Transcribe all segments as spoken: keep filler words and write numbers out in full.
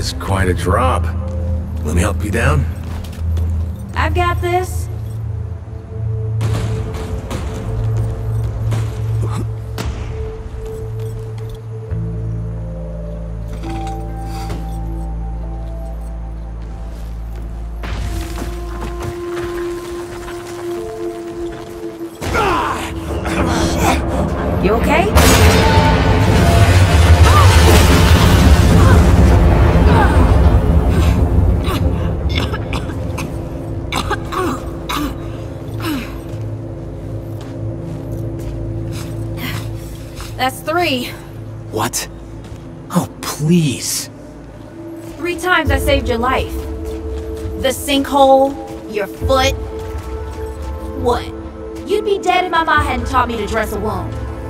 is quite a drop. Let me help you down. I've got this. You okay? That's three. What? Oh, please. Three times I saved your life. The sinkhole, your foot. What? You'd be dead if my mom hadn't taught me to dress a wound.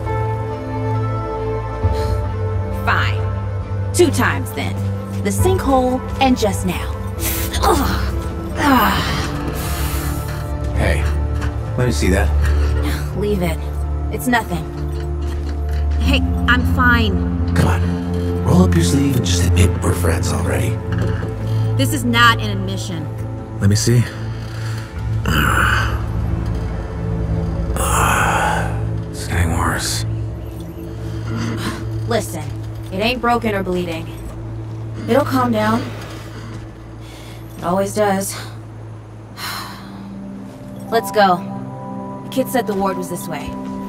Fine. Two times then. The sinkhole and just now. Hey, let me see that. Leave it. It's nothing. Hey, I'm fine. Come on, roll up your sleeve and just admit we're friends already. This is not an admission. Let me see. It's getting worse. Listen, it ain't broken or bleeding. It'll calm down. It always does. Let's go. The kid said the ward was this way.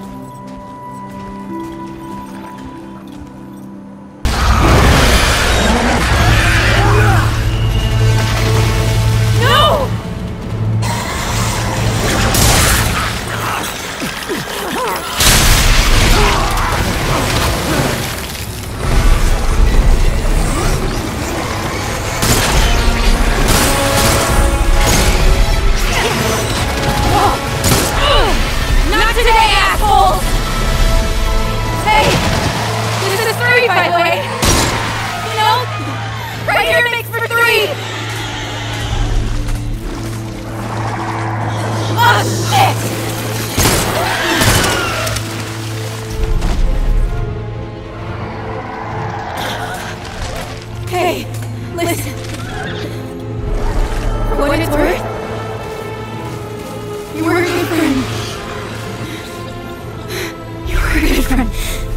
By the way, you know, right here makes for three. Oh shit! Hey, listen. For what it's worth, you were a good friend. You were a good friend.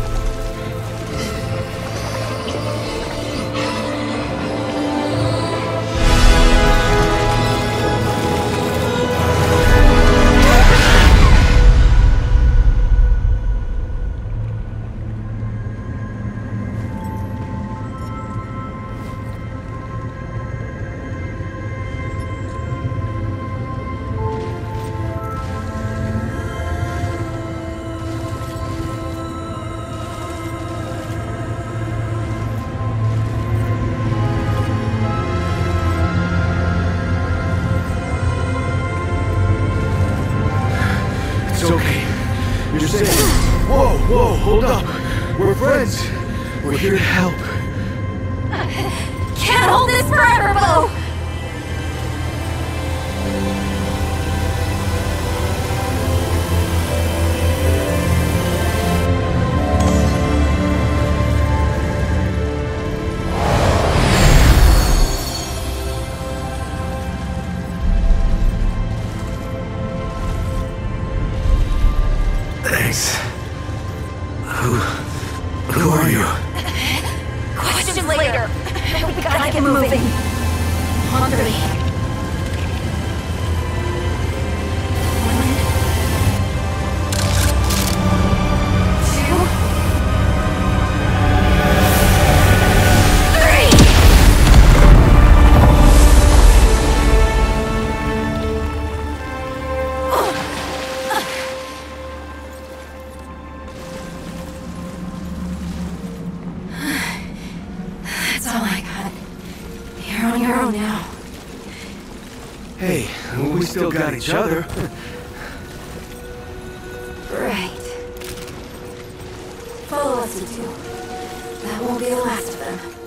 It's okay. You're safe. Whoa, whoa, hold up. We're friends. We're here to help. Can't hold this forever, Bo! Thanks. Who... who are you? Questions later. We gotta get moving. On three. That's all I got. You're on your own now. Hey, we still got each other. Right. Follow us, you two. That won't be the last of them.